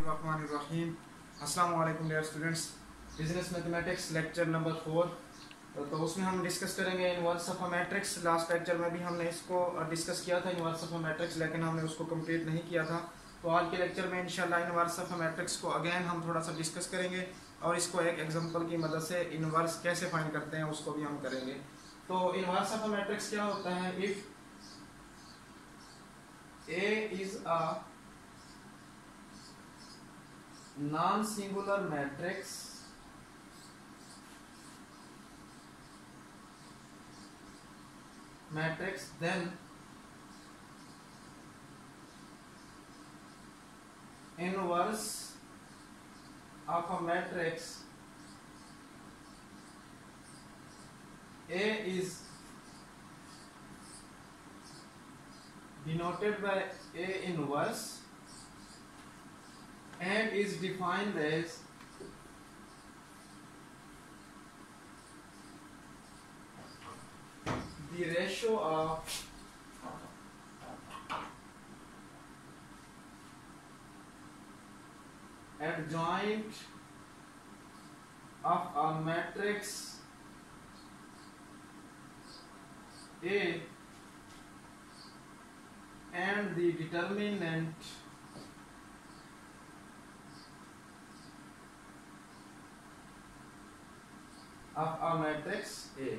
बिस्मिल्लाहिर्रहमानिर्रहीम। अस्सलाम वालेकुम dear students. Business mathematics lecture number 4। तो उसमें हम डिस्कस करेंगे inverse of a matrix. Last lecture में भी हमने इसको डिस्कस किया था इनवर्स ऑफ अ मैट्रिक्स, लेकिन हमने उसको कंप्लीट नहीं किया था। तो आज के लेक्चर में इंशाल्लाह इनवर्स ऑफ अ मैट्रिक्स को अगेन हम थोड़ा सा डिस्कस करेंगे और इसको एक एग्जांपल की मदद से इनवर्स कैसे फाइंड करते हैं उसको भी हम करेंगे। तो इनवर्स ऑफ अ मैट्रिक्स क्या होता है? If A is a non-singular matrix then inverse of a matrix A is denoted by A inverse and is defined as the ratio of adjoint of a matrix A and the determinant of a matrix A।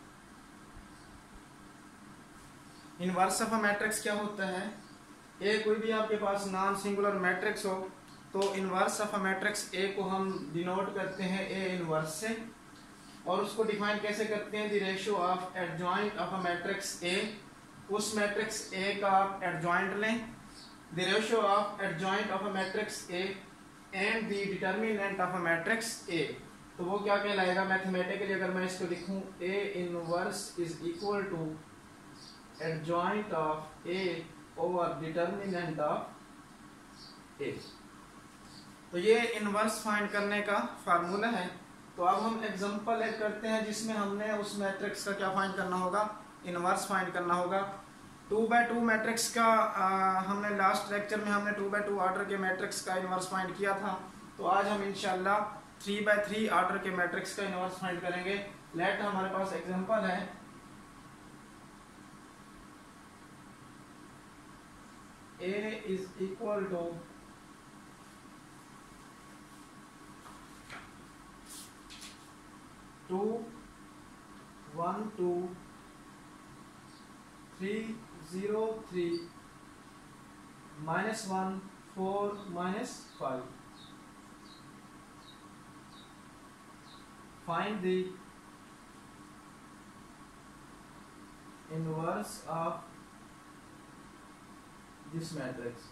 Inverse of a matrix क्या होता है? ए कोई भी आपके पास non singular matrix हो तो inverse of a matrix A को हम डिनोट करते हैं ए इनवर्स से, और उसको डिफाइन कैसे करते हैं? The ratio of adjoint of a matrix A. उस मैट्रिक्स ए का आप एडजॉइंट लें, the ratio of adjoint of a matrix A and the determinant of a matrix A. तो वो क्या कहलाएगा मैथमेटिकली? अगर मैं इसको लिखूं, A inverse is equal to adjoint of A over determinant of A. तो ये इनवर्स फाइंड करने का फार्मूला है। तो अब हम एग्जांपल एक करते हैं जिसमें हमने उस मैट्रिक्स का क्या फाइंड करना होगा? इनवर्स फाइंड करना होगा। 2x2 मैट्रिक्स का हमने लास्ट लेक्चर में हमने 2x2 ऑर्डर के मैट्रिक्स का इनवर्स फाइंड किया था। तो आज हम इंशाल्लाह 3x3 ऑर्डर के मैट्रिक्स का इनवर्स फाइंड करेंगे। लेट हमारे पास एग्जांपल है A is equal to 2 1 2 3 0 3 -1 4 -5। Find the inverse of this matrix।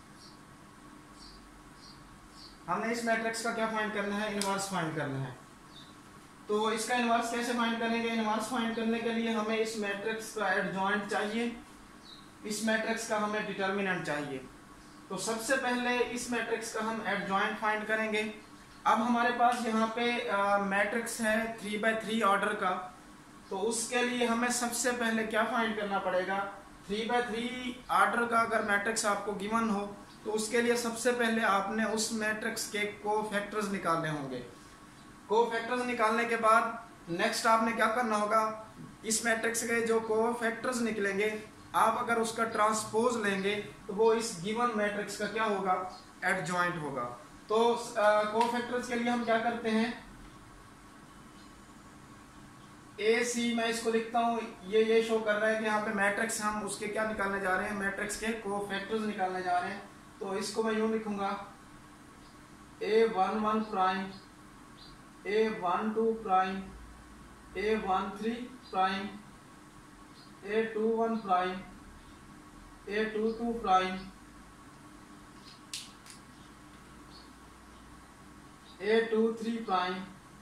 हमने इस मैट्रिक्स का क्या फाइंड करना है? इनवर्स फाइंड करना है। तो इसका इनवर्स कैसे फाइंड करेंगे? इनवर्स फाइंड करने के लिए हमें इस मैट्रिक्स का एडजॉइंट चाहिए, इस मैट्रिक्स का हमें डिटर्मिनेंट चाहिए। तो सबसे पहले इस मैट्रिक्स का हम एडजॉइंट फाइंड करेंगे। अब हमारे पास यहाँ पे मैट्रिक्स है 3x3 ऑर्डर का, तो उसके लिए हमें सबसे पहले क्या फाइंड करना पड़ेगा? 3x3 ऑर्डर का अगर मैट्रिक्स आपको गिवन हो तो उसके लिए सबसे पहले आपने उस मैट्रिक्स के कोफैक्टर्स निकालने होंगे। कोफैक्टर्स निकालने के बाद नेक्स्ट आपने क्या करना होगा? इस मैट्रिक्स के जो कोफैक्टर्स निकलेंगे आप अगर उसका ट्रांसपोज लेंगे तो वो इस गिवन मैट्रिक्स का क्या होगा? एडजॉइंट होगा। तो कोफैक्टर्स के लिए हम क्या करते हैं? ए सी मैं इसको लिखता हूं, ये शो कर रहा है कि यहाँ पे मैट्रिक्स हम उसके क्या निकालने जा रहे हैं? मैट्रिक्स के कोफैक्टर्स निकालने जा रहे हैं। तो इसको मैं यूं लिखूंगा A11 prime, A12 prime, A13 prime, A21 prime, A22 prime, A23 prime,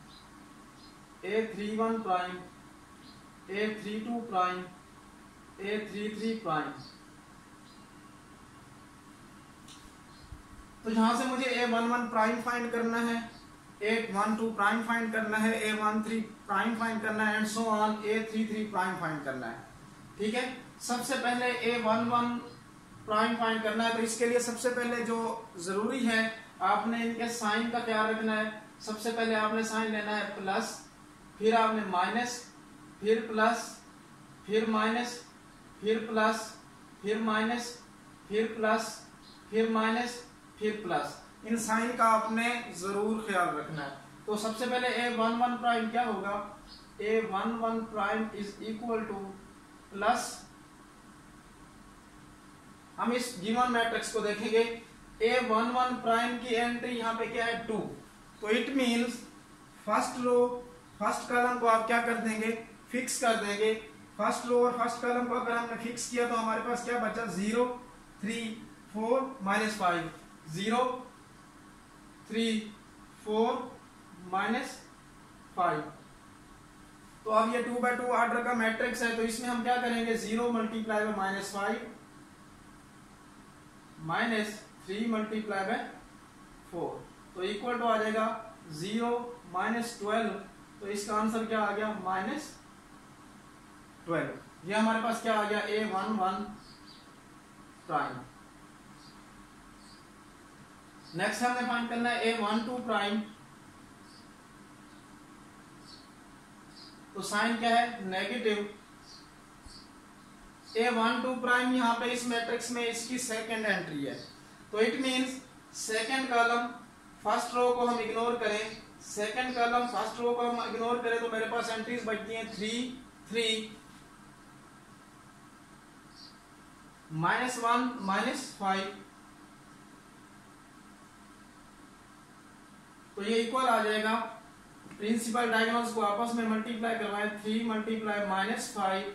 A31 prime, A32 prime, A33 prime. तो यहां से मुझे A11 प्राइम फाइंड करना है, A12 प्राइम फाइंड करना है, A13 प्राइम फाइंड करना है and so on A33 prime find करना है। ठीक है, सबसे पहले A11 प्राइम फाइंड करना है। तो इसके लिए सबसे पहले जो जरूरी है आपने इनके साइन का ख्याल रखना है। सबसे पहले आपने साइन लेना है प्लस, फिर आपने माइनस, फिर प्लस, फिर माइनस, फिर प्लस, फिर माइनस, फिर प्लस, फिर माइनस, फिर प्लस। इन साइन का आपने जरूर ख्याल रखना है। तो सबसे पहले a11 प्राइम क्या होगा, a11 prime is equal to plus, हम इस गिवन मैट्रिक्स को देखेंगे। a11 प्राइम की एंट्री यहाँ पे क्या है 2, तो it means first row first column को आप क्या कर देंगे, फिक्स कर देंगे। फर्स्ट रो और फर्स्ट कॉलम को अगर हमने फिक्स किया तो हमारे पास क्या बचा 0 3 4 -5, 0 3 4 -5। तो अब ये 2x2 ऑर्डर का मैट्रिक्स है, तो इसमें हम क्या करेंगे 0 मल्टीप्लाई बाय -5 -3 मल्टीप्लाई बाय 4, तो इक्वल टू आ जाएगा 0 -12। तो इसका आंसर क्या आ गया -12। ये हमारे पास क्या आ गया a11 प्राइम। नेक्स्ट हमने फाइंड करना है a12 प्राइम। तो साइन क्या है नेगेटिव। a12 प्राइम यहाँ पे इस मैट्रिक्स में इसकी सेकंड एंट्री है, तो it means second column first row को हम इग्नोर करें, सेकंड कॉलम फर्स्ट रो को हम इग्नोर करें तो मेरे पास एंट्रीज बचती हैं 3 3 -1 -5। तो ये इक्वल आ जाएगा, प्रिंसिपल डायगोनल्स को आपस में मल्टीप्लाई करवाएं, 3 मल्टीप्लाई -5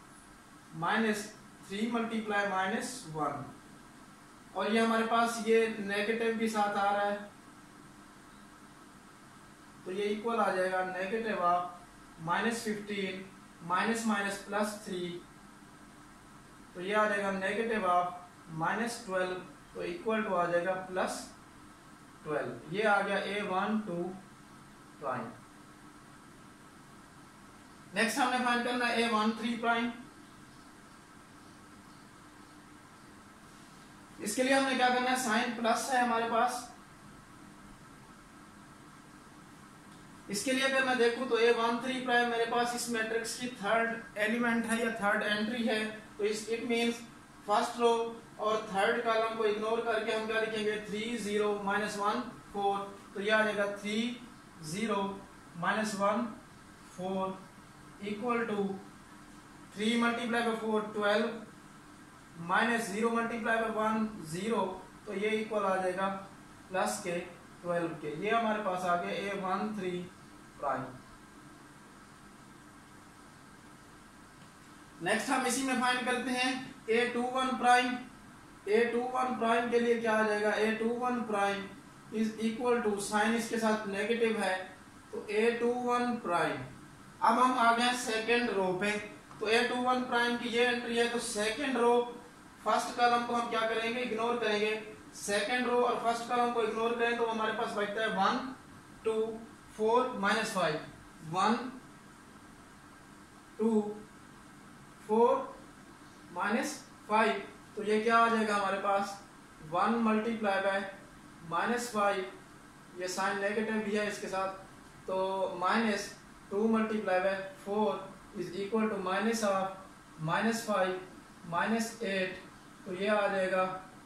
-3 मल्टीप्लाई -1, और ये हमारे पास ये नेगेटिव भी साथ आ रहा है, तो ये इक्वल आ जाएगा नेगेटिव ऑफ -15 -+3, तो ये आ जाएगा नेगेटिव ऑफ -12, तो इक्वल टू आ जाएगा +12। ये आ गया a12 प्राइम। नेक्स्ट हमने फाइंड करना है a13 प्राइम। इसके लिए हमने क्या करना है, साइन प्लस है हमारे पास। इसके लिए अगर मैं देखूं तो a13 प्राइम मेरे पास इस मैट्रिक्स की थर्ड एलिमेंट है या थर्ड एंट्री है, तो इट मींस फर्स्ट रो और थर्ड कॉलम को इग्नोर करके हम क्या लिखेंगे 3 0 -1 4, तो यह आ जाएगा 3 0 -1 4 equal to 3 multiply by 4 12 -0 multiply by 1 0, तो ये इक्वल आ जाएगा प्लस के 12 के। ये हमारे पास आ गया a13 प्राइम। नेक्स्ट हम इसी में फाइंड करते हैं a21 प्राइम। a21 प्राइम के लिए क्या आ जाएगा, a21 prime is equal to, sign इसके साथ नेगेटिव है, तो a21 प्राइम। अब हम आ गए सेकेंड रो पे, तो a21 प्राइम की ये एंट्री है, तो सेकेंड रो फर्स्ट कॉलम को हम क्या करेंगे इग्नोर करेंगे, सेकेंड रो और फर्स्ट कॉलम को इग्नोर करें तो हमारे पास बचता है 1 2 4 -5, 1 2 4 -5, तो ये क्या आ जाएगा हमारे पास 1 मल्टीप्लाई बाय -5, ये साइन नेगेटिव भी है इसके साथ, तो -2 multiply by 4 is equal to -5 -8, तो ये आ जाएगा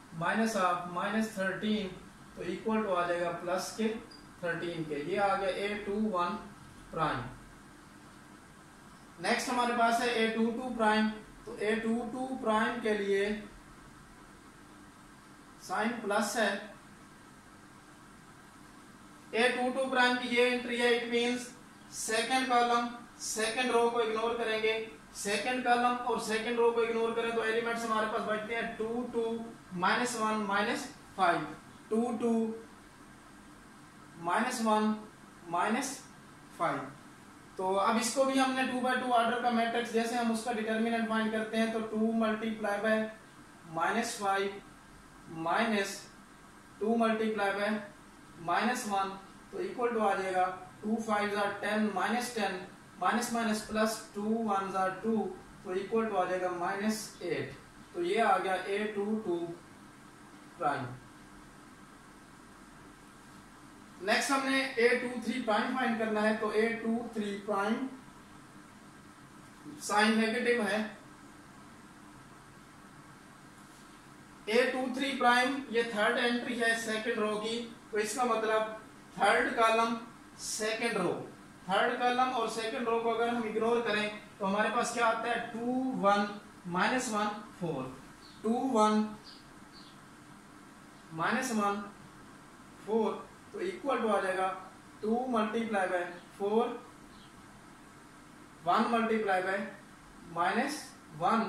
-13, तो इक्वल टू आ जाएगा प्लस के 13 के। ये आ गया a21 प्राइम। नेक्स्ट हमारे पास है a22 प्राइम। तो a22 प्राइम के लिए साइन प्लस है। a22 प्राइम की ये एंट्री है, it means second column second row को इग्नोर करेंगे, सेकेंड कॉलम और सेकेंड रो को इग्नोर करें तो एलिमेंट्स हमारे पास बचते हैं 2 2 -1 -5, 2 2 -1 -5। तो अब इसको भी हमने 2x2 ऑर्डर का मैट्रिक्स, जैसे हम उसका डिटर्मिनेंट फाइंड करते हैं, तो 2 मल्टीप्लाई बाय -5 -2 मल्टीप्लाई बाय -1, तो इक्वल टू आ जाएगा 2 5 10 -10 माइनस प्लस 2 1 2, तो इक्वल टू आ जाएगा -8। तो ये आ गया a22 प्राइम। नेक्स्ट हमने A23 प्राइम फाइंड करना है, तो A23 प्राइम साइन नेगेटिव है। A23 प्राइम ये थर्ड एंट्री है सेकंड रो की, तो इसका मतलब third column second row, third column और सेकंड रो को अगर हम इग्नोर करें तो हमारे पास क्या आता है 2 1 -1 4, 2 1 -1 4, तो इक्वल टू आ जाएगा 2 मल्टीप्लाई बाय 4, 1 मल्टीप्लाई बाय -1,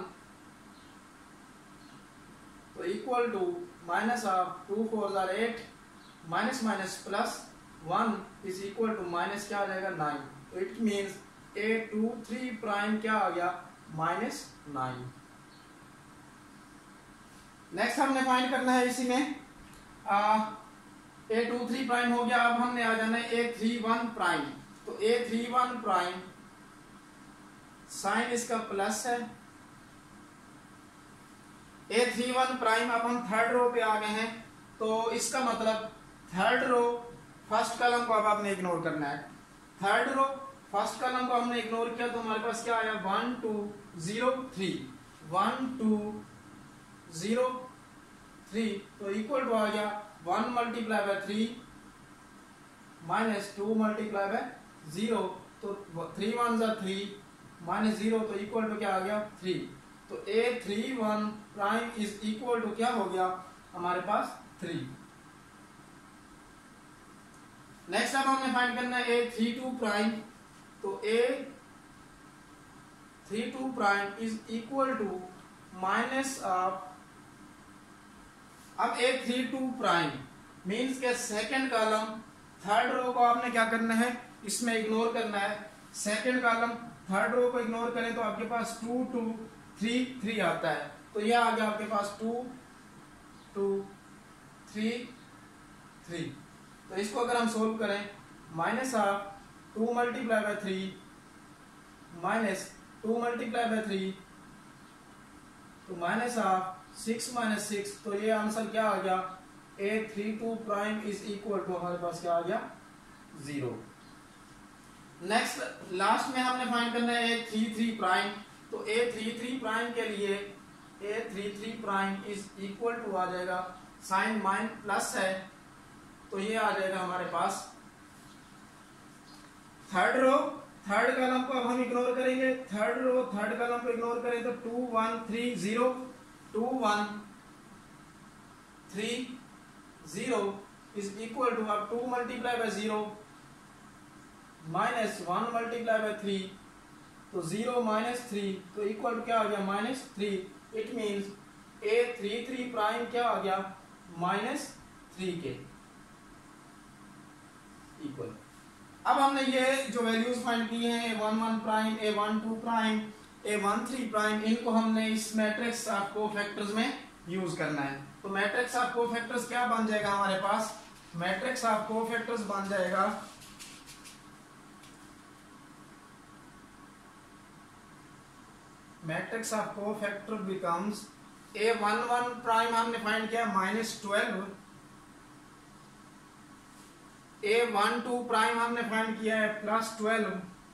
तो equal to minus of 2 4 8, minus minus plus 1 is equal to minus क्या आ जाएगा 9, तो इट मीन्स A23 प्राइम क्या आ गया -9। नेक्स्ट हमने फाइंड करना है इसी में A23 प्राइम हो गया। अब हमने आ जाना है A31 प्राइम, तो A31 प्राइम साइन इसका प्लस है, A31 प्राइम। अब हम थर्ड रो पे आ गए हैं, तो इसका मतलब थर्ड रो फर्स्ट कॉलम को अब आपने इग्नोर करना है। थर्ड रो फर्स्ट कॉलम को हमने इग्नोर किया तो हमारे पास क्या आया 1 2 0 3, 1 2 0 3, तो इक्वल टू आ गया 1 multiply by 3 minus 2 multiply by 0, तो 3 1 जा 3 माइनस 0, तो इक्वल टू क्या आ गया 3, तो A31 prime is equal to क्या हो गया हमारे पास 3। नेक्स्ट अब हमने फाइंड करना है A32 प्राइम, तो A32 prime is equal to minus of, अब A32 प्राइम मीन्स के सेकंड कॉलम थर्ड रो को आपने क्या करना है इसमें इग्नोर करना है। सेकंड कॉलम थर्ड रो को इग्नोर करें तो आपके पास 2 2 3 3 आता है, तो यह आ गया आपके पास 2 2 3 3, तो इसको अगर हम सोल्व करें minus of 2 multiply by 3 minus 2 multiply by 3, तो माइनस ऑफ 6 माइनस 6, तो ये आंसर क्या आ गया A32 prime is equal to हमारे पास क्या आ गया 0। नेक्स्ट लास्ट में हमने फाइंड करना है A33 प्राइम, तो A33 प्राइम के लिए A33 prime is equal to आ जाएगा साइन माइन प्लस है, तो ये आ जाएगा हमारे पास थर्ड रो थर्ड कॉलम को अब हम इग्नोर करेंगे। थर्ड रो थर्ड कॉलम को इग्नोर करें तो 2 1 3 0, 2 1 3 0 इज इक्वल टू अब 2 multiply by 0 minus 1 multiply by 3, तो 0 माइनस 3, तो इक्वल टू क्या आ गया -3, इट मीन्स A33 प्राइम क्या आ गया -3 के इक्वल। अब हमने ये जो वैल्यूज फाइंड किए हैं A11 prime, A12 prime, A13 prime, इनको हमने इस मैट्रिक्स ऑफ कोफैक्टर्स में यूज करना है। तो मैट्रिक्स ऑफ कोफैक्टर्स क्या बन जाएगा हमारे पास, मैट्रिक्स ऑफ कोफैक्टर्स बन जाएगा matrix of cofactor becomes A11 prime हमने फाइंड किया -12, A12 प्राइम हमने फाइंड किया है +12,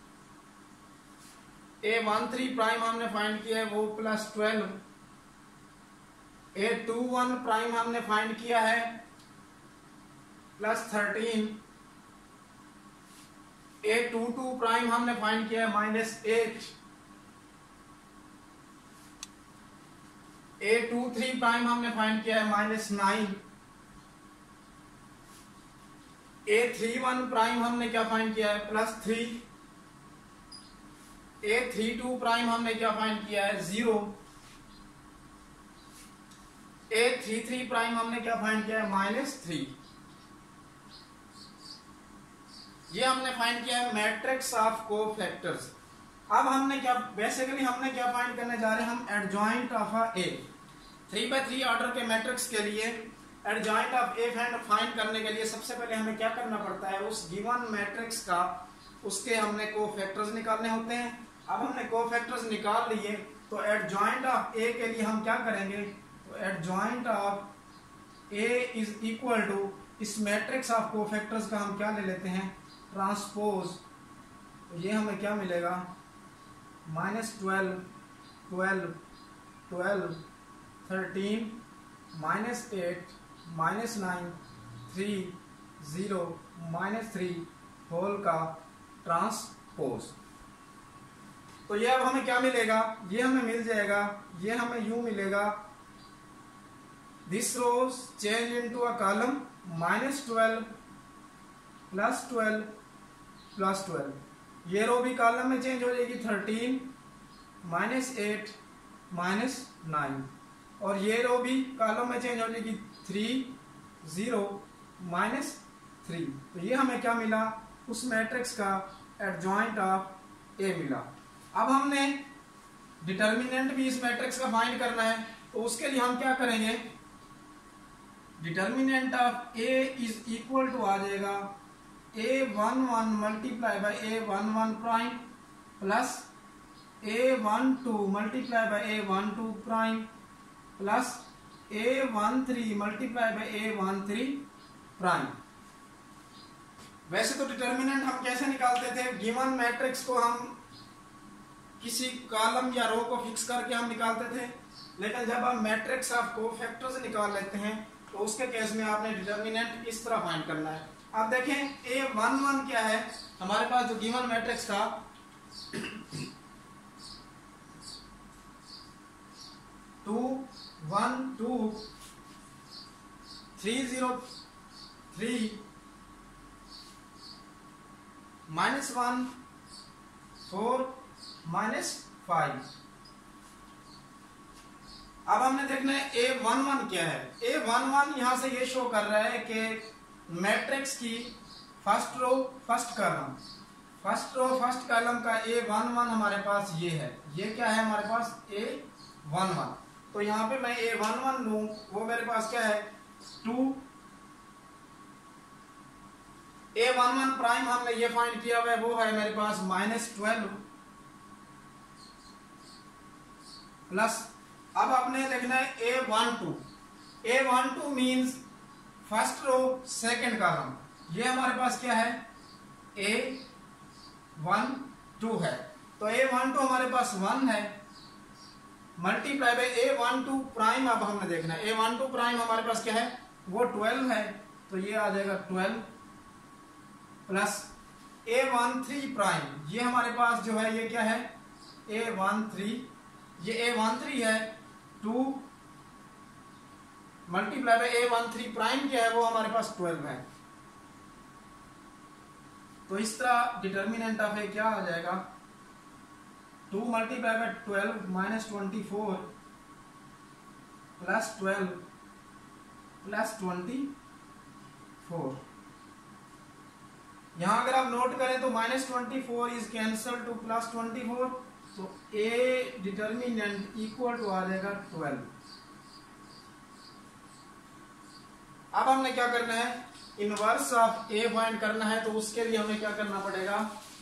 A13 प्राइम हमने फाइंड किया है वो +12, A21 प्राइम हमने फाइंड किया है +13, A22 प्राइम हमने फाइंड किया है -8, A23 प्राइम हमने फाइंड किया है -9, A31 प्राइम हमने क्या फाइंड किया है +3, A32 प्राइम हमने क्या फाइंड किया है 0, A33 प्राइम हमने क्या फाइंड किया है -3। ये हमने फाइंड किया है मैट्रिक्स ऑफ कोफैक्टर्स। अब हमने क्या बेसिकली हमने क्या फाइंड करने जा रहे हैं, हम adjoint of A 3x3 order के मैट्रिक्स के लिए एडजॉइंट ऑफ A फाइंड करने के लिए सबसे पहले हमें क्या करना पड़ता है, उस गिवन मैट्रिक्स का उसके हमने कोफैक्टर्स निकालने होते हैं। अब हमने कोफैक्टर्स निकाल लिए तो एडजॉइंट ऑफ A के लिए हम क्या करेंगे, तो adjoint of A is equal to इस मैट्रिक्स ऑफ कोफैक्टर्स का हम क्या ले लेते हैं, ट्रांसपोज। तो ये हमें क्या मिलेगा, -12, 12, 12, 13, -8, -9, 3, 0, -3 होल का ट्रांसपोज। तो ये अब हमें क्या मिलेगा, ये हमें मिल जाएगा, ये हमें यूं मिलेगा, this rows change into a column -12 +12 +12। ये रो भी कॉलम में चेंज हो जाएगी 13 -8 -9, और ये रो भी कॉलम में चेंज हो जाएगी 3 0 -3। तो ये हमें क्या मिला, उस मैट्रिक्स का एडजॉइंट ऑफ ए मिला। अब हमने डिटर्मिनेंट भी इस मैट्रिक्स का फाइंड करना है, तो उसके लिए हम क्या करेंगे, determinant of A is equal to आ जाएगा A11 multiply by A11 prime plus A12 multiply by A12 prime plus A13 multiply by A13 prime. वैसे तो डिटर्मिनेंट हम कैसे निकालते थे, गिवन मैट्रिक्स को हम किसी कॉलम या रो को फिक्स करके हम निकालते थे, लेकिन जब हम मैट्रिक्स ऑफ कोफैक्टर्स निकाल लेते हैं तो उसके केस में आपने डिटर्मिनेंट इस तरह फाइंड करना है। अब देखें A11 क्या है, हमारे पास जो गिवन मैट्रिक्स था 2 1 2 3 0 3 -1 4 -5। अब हमने देखना है A11 क्या है। A11 यहां से ये शो कर रहा है कि मैट्रिक्स की first row first column, first row first column का A11 हमारे पास ये है, ये क्या है हमारे पास A11। तो यहाँ पे मैं A11 लूं, वो मेरे पास क्या है 2। A11 प्राइम हमने ये फाइंड किया हुआ है, वो है मेरे पास -12 प्लस, अब आपने देखना है A12। A12 means first row second column, ये हमारे पास क्या है A12 है। तो A12 हमारे पास 1 है, मल्टीप्लाई बाय A12 प्राइम। अब हमने देखना है A12 प्राइम हमारे पास क्या है, वो 12 है, तो ये आ जाएगा 12 प्लस A13 प्राइम, ये हमारे पास जो है ये क्या है A13, ये A13 है 2 मल्टीप्लाई बाय A13 प्राइम क्या है, वो हमारे पास 12 है। तो इस तरह डिटर्मिनेंट ऑफ ए क्या आ जाएगा 2 मल्टीप्लाई बाय 12 -24 प्लस 12 प्लस 24। यहां अगर आप नोट करें तो -24 इज कैंसल टू +24, तो ए डिटर्मिनेंट इक्वल टू आ जाएगा 12। अब हमने क्या करना है, इनवर्स ऑफ ए फाइंड करना है, तो उसके लिए हमें क्या करना पड़ेगा,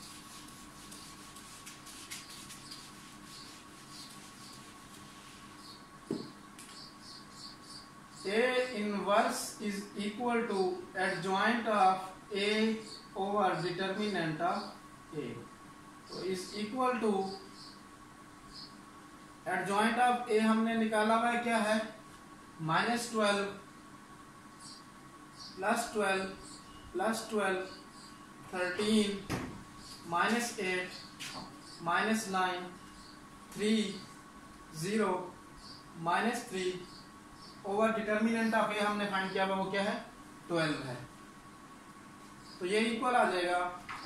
A inverse is equal to adjoint of A over determinant of A. तो is equal to adjoint of A हमने निकाला हुआ है क्या है -12 +12 +12 13 -8 -9 3 0 -3 ओवर डिटर्मिनेंट ऑफ ए हमने फाइंड किया वो क्या है 12 है। तो ये इक्वल आ जाएगा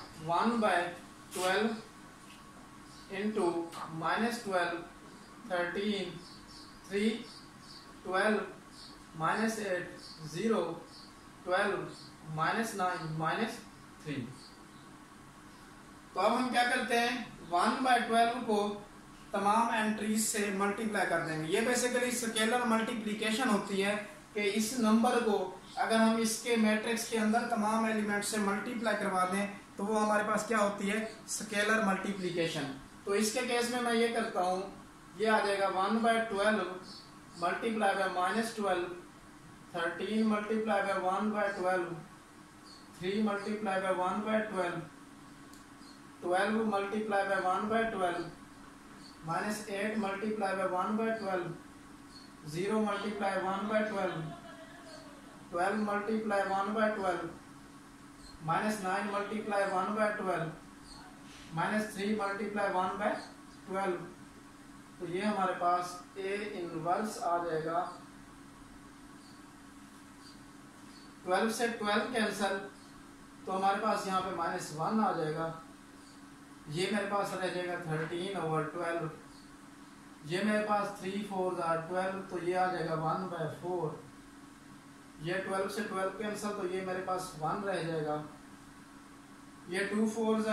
1/12 इंटू -12 13 3 12 -8 0 12 -9 -3। तो अब हम क्या करते हैं 1/12 को तमाम एंट्रीज से मल्टीप्लाई कर देंगे। ये बेसिकली स्केलर मल्टीप्लिकेशन होती है कि इस नंबर को अगर हम इसके मैट्रिक्स के अंदर तमाम एलिमेंट से मल्टीप्लाई करवा दें तो वो हमारे पास क्या होती है स्केलर मल्टीप्लिकेशन। तो इसके केस में मैं ये करता हूँ, ये आ जाएगा 1/12 multiply by -12 13 multiply by 1 by 12, 3 multiply by 1 by 12, 12 multiply by 1 by 12, minus 8 multiply by 1 by 12, 0 multiply 1 by 12, 12 multiply 1 by 12, minus 9 multiply 1 by 12, minus 3 multiply 1 by 12। तो ये हमारे पास ए इनवर्स आ जाएगा। 12 से 12 कैंसल, तो हमारे पास यहाँ पे -1 आ जाएगा। ये मेरे पास रह जाएगा 13/12। ये मेरे पास 3 4 12, तो ये आ जाएगा 1/4। ये 12 से 12 कैंसल, तो ये मेरे पास 1 रह जाएगा। ये 2 4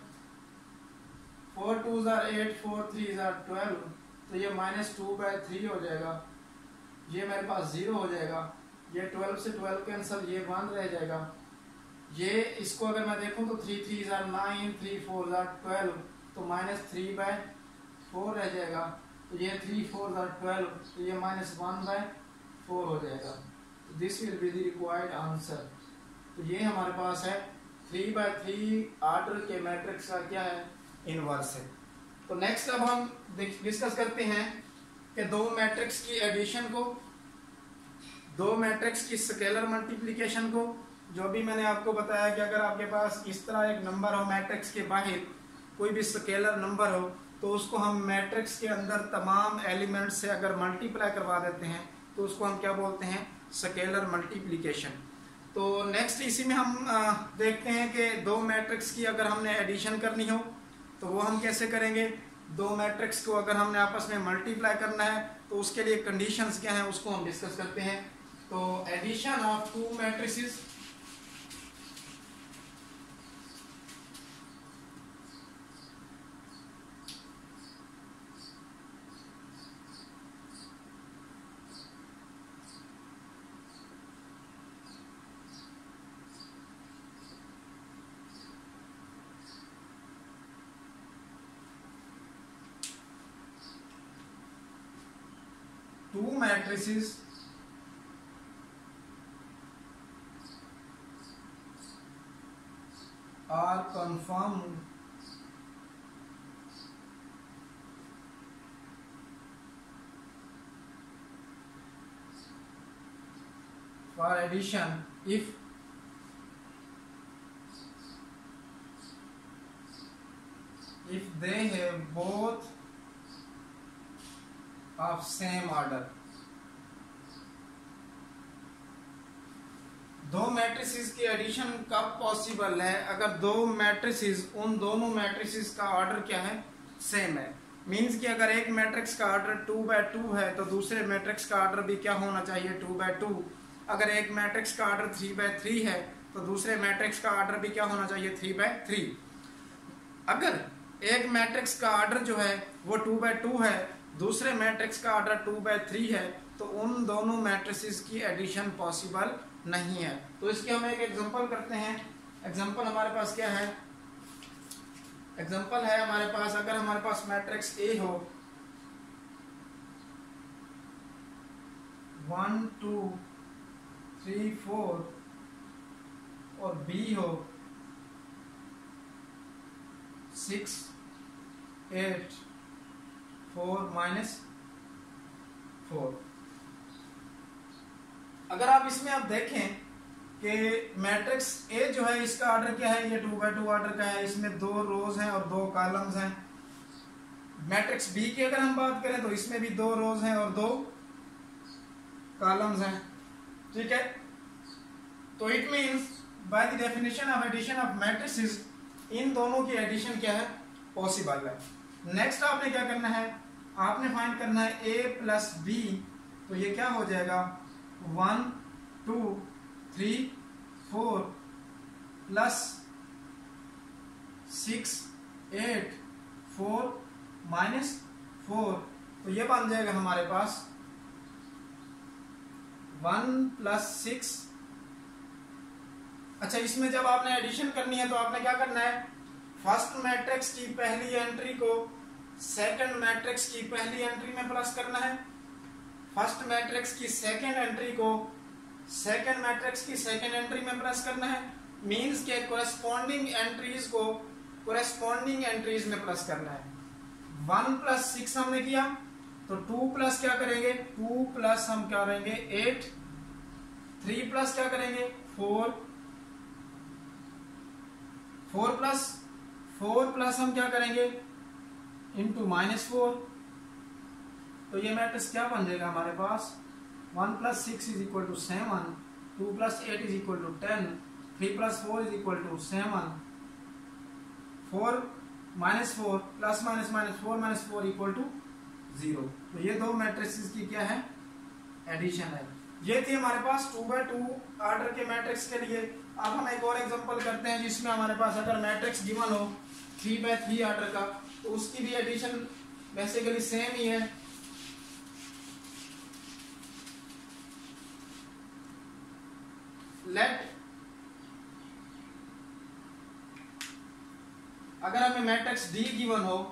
4 2 8, 4 3 12, तो ये -2/3 हो जाएगा। ये मेरे पास 0 हो जाएगा। ये 12 से 12 कैंसल, ये 1 रह जाएगा। ये इसको अगर मैं देखूं तो 3 3 9, 3 4 12, तो -3/4 रह जाएगा। तो ये 3 4 12, तो ये -1/4 हो जाएगा। तो this will be the required answer. तो ये हमारे पास है 3/3 ऑर्डर के मैट्रिक्स का क्या है, इनवर्स है। तो नेक्स्ट अब हम डिस्कस करते हैं कि दो मैट्रिक्स की एडिशन को, दो मैट्रिक्स की स्केलर मल्टीप्लिकेशन को। जो भी मैंने आपको बताया कि अगर आपके पास इस तरह एक नंबर हो, मैट्रिक्स के बाहर कोई भी स्केलर नंबर हो, तो उसको हम मैट्रिक्स के अंदर तमाम एलिमेंट से अगर मल्टीप्लाई करवा देते हैं तो उसको हम क्या बोलते हैं, स्केलर मल्टीप्लिकेशन। तो नेक्स्ट इसी में हम देखते हैं कि दो मैट्रिक्स की अगर हमने एडिशन करनी हो तो वो हम कैसे करेंगे। दो मैट्रिक्स को अगर हमने आपस में मल्टीप्लाई करना है तो उसके लिए कंडीशंस क्या हैं, उसको हम डिस्कस करते हैं। तो addition of two matrices, two matrices are confirmed for addition if they have both of same order। दो मैट्रिसेस की एडिशन कब पॉसिबल है, अगर दो मैट्रिसेस, उन दोनों मैट्रिसेस का ऑर्डर क्या है, सेम है। मींस कि अगर एक मैट्रिक्स का ऑर्डर 2/2 है तो दूसरे मैट्रिक्स का ऑर्डर भी क्या होना चाहिए, 2/2। अगर एक मैट्रिक्स का ऑर्डर 3/3 है तो दूसरे मैट्रिक्स का ऑर्डर भी क्या होना चाहिए, 3/3। अगर एक मैट्रिक्स का ऑर्डर जो है वो 2/2 है, दूसरे मैट्रिक्स का ऑर्डर 2/3 है, तो उन दोनों मैट्रिसेस की एडिशन पॉसिबल नहीं है। तो इसके हम एक एग्जांपल करते हैं। एग्जांपल हमारे पास क्या है, एग्जांपल है हमारे पास, अगर हमारे पास मैट्रिक्स ए हो 1 2 3 4 और बी हो 6 8 4 -4। अगर आप इसमें आप देखें कि मैट्रिक्स ए जो है इसका ऑर्डर क्या है, ये 2/2 ऑर्डर का है, इसमें 2 रोज हैं और 2 कॉलम्स हैं। मैट्रिक्स बी की अगर हम बात करें तो इसमें भी 2 रोज हैं और 2 कॉलम्स हैं, ठीक है। तो it means by the definition of addition of matrices इन दोनों की एडिशन क्या है, पॉसिबल है। नेक्स्ट आपने क्या करना है, आपने फाइंड करना है a प्लस बी। तो ये क्या हो जाएगा, 1 2 3 4 प्लस 6 8 4 -4। तो ये बन जाएगा हमारे पास 1 + 6। अच्छा, इसमें जब आपने एडिशन करनी है तो आपने क्या करना है, फर्स्ट मैट्रिक्स की पहली एंट्री को सेकंड मैट्रिक्स की पहली एंट्री में प्लस करना है, फर्स्ट मैट्रिक्स की सेकंड एंट्री को सेकंड मैट्रिक्स की सेकंड एंट्री में प्लस करना है, मींस के कोरेस्पॉन्डिंग एंट्रीज को कोरेस्पॉन्डिंग एंट्रीज में प्लस करना है। 1 + 6 हमने किया, तो 2 प्लस क्या करेंगे, 2 प्लस हम क्या करेंगे 8, 3 प्लस क्या करेंगे 4, 4 प्लस हम क्या करेंगे इंटू -4। तो ये मैट्रिक्स क्या बन जाएगा हमारे पास, 1 + 6 = 7, 2 + 8 = 10, 3 + 4 = 7, 4 -4 प्लस माइनस माइनस 4 - 4 = 0। तो ये दो मैट्रिक्स की क्या है, एडिशन है। ये थी हमारे पास 2x2 ऑर्डर के मैट्रिक्स के लिए। अब हम एक और एग्जांपल करते हैं जिसमें हमारे पास अगर मैट्रिक्स गिवन हो 3x3 ऑर्डर का, तो उसकी भी एडिशन बेसिकली सेम ही है। लेट अगर हमें मैट्रिक्स डी गिवन हो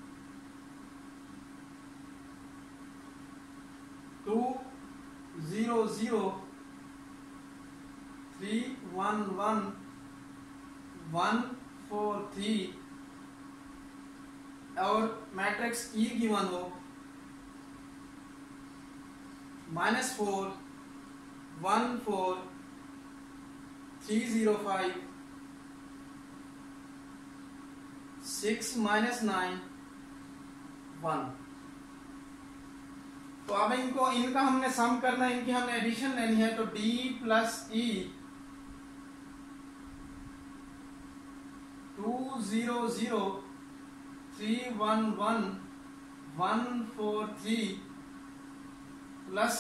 2 0 0 3 1 1 1 4 3 और मैट्रिक्स ई गिवन हो -4 1 4 3 0 5 6 - 9 1। तो अब इनका हमने सम करना है, इनकी हमने एडिशन लेनी है। तो D + E 2 0 0 3 1 1 1 4 3 प्लस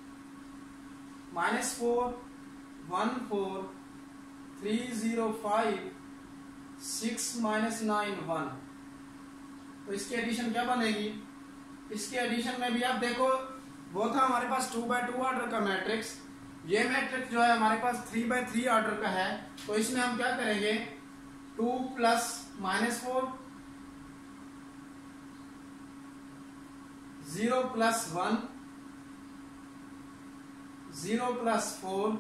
-4 1 4 3 0 5 6 - 9 1। तो इसकी एडिशन क्या बनेगी, इसके एडिशन में भी आप देखो वो था हमारे पास 2x2 ऑर्डर का मैट्रिक्स, ये मैट्रिक्स जो है हमारे पास 3x3 ऑर्डर का है। तो इसमें हम क्या करेंगे 2 + -4 0 + 1 0 + 4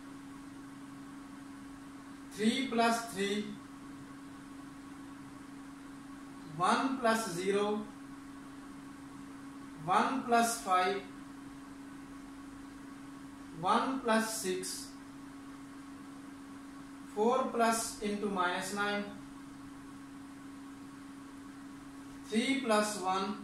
3 + 3 1 + 0 1 + 5 1 + 6 4 + into -9 3 + 1।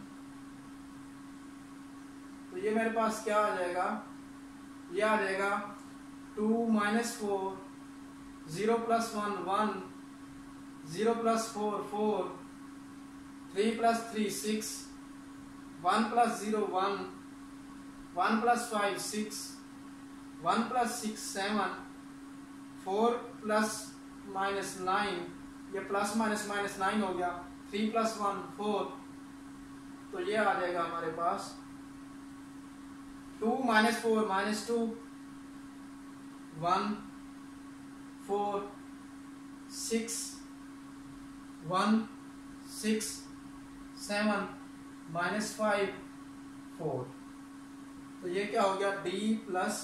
तो ये मेरे पास क्या आ जाएगा, ये आ जाएगा 2 - 4 0 + 1 1 0 + 4 4 3 + 3 6 1 + 0 1 1 + 5 6 1 + 6 7 4 + -9, ये प्लस माइनस -9 हो गया, 3 + 1 4। तो ये आ जाएगा हमारे पास 2 - 4 -2 1 4 6 1 6 7 -5 4। तो ये क्या हो गया D +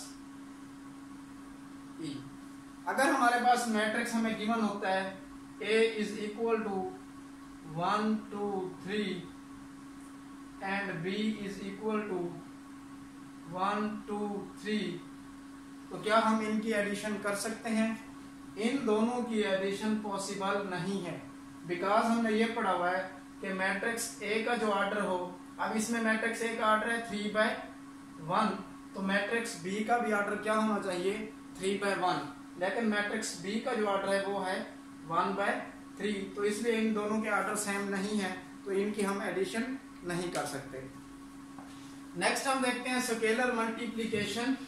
E। अगर हमारे पास मैट्रिक्स हमें गिवन होता है A = 1 2 3 एंड B = 1 2 3, तो क्या हम इनकी एडिशन कर सकते हैं? इन दोनों की एडिशन पॉसिबल नहीं है, बिकॉज हमने ये पढ़ा हुआ है कि मैट्रिक्स A का जो ऑर्डर हो, अब इसमें मैट्रिक्स A का ऑर्डर है 3/1, तो मैट्रिक्स B का भी ऑर्डर क्या होना चाहिए 3/1, लेकिन मैट्रिक्स B का जो ऑर्डर है वो है 1/3। तो इसलिए इन दोनों के ऑर्डर सेम नहीं है, तो इनकी हम एडिशन नहीं कर सकते। नेक्स्ट हम देखते हैं स्केलर मल्टीप्लिकेशन।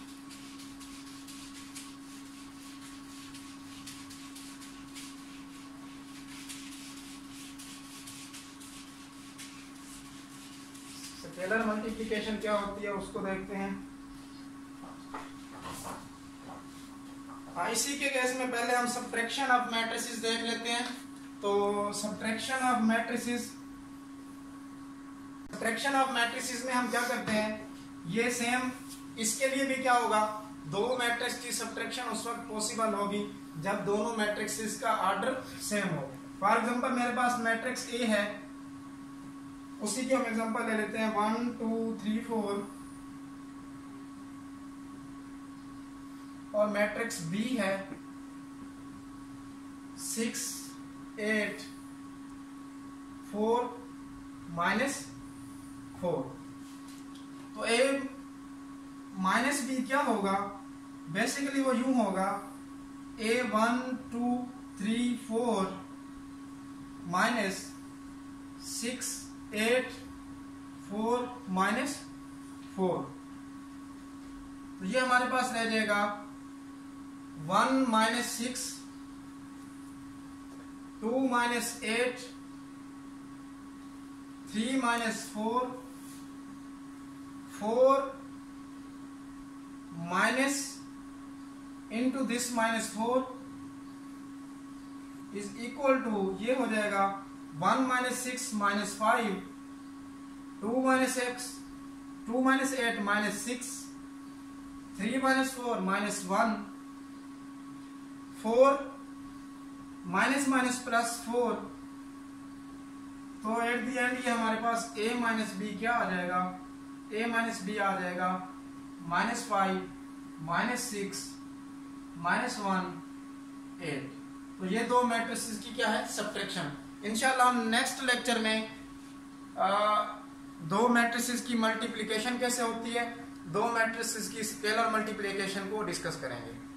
स्केलर मल्टीप्लिकेशन क्या होती है उसको देखते हैं। इसी के केस में पहले हम सब्ट्रैक्शन ऑफ मैट्रिसेस देख लेते हैं। तो सब्ट्रैक्शन ऑफ मैट्रिसेस में हम क्या करते हैं, ये सेम इसके लिए भी क्या होगा, दो मैट्रिक्स की सब्ट्रैक्शन उस वक्त पॉसिबल होगी जब दोनों मैट्रिक्स का ऑर्डर सेम हो। फॉर एग्जांपल मेरे पास मैट्रिक्स ए है, उसी की हम एग्जांपल ले लेते हैं 1 2 3 4, और मैट्रिक्स बी है 6 8 4 -4। तो ए माइनस बी क्या होगा, बेसिकली वो यूं होगा A 1 2 3 4 -6 8 4 -4। तो ये हमारे पास रह जाएगा 1 -6 2 -8 3 -4 4 minus into this -4 is equal to, ये हो जाएगा 1 -6 -5 2 -8 -6 3 -4 -1 4 +4। तो एट द एंड ये हमारे पास a - b क्या आ जाएगा, a - b आ जाएगा -5 -6 -1 8। तो ये दो मैट्रिसेस की क्या है, सब्ट्रैक्शन। इंशाल्लाह हम नेक्स्ट लेक्चर में दो मैट्रिसेस की मल्टीप्लिकेशन कैसे होती है, दो मैट्रिसेस की स्केलर मल्टीप्लिकेशन को डिस्कस करेंगे।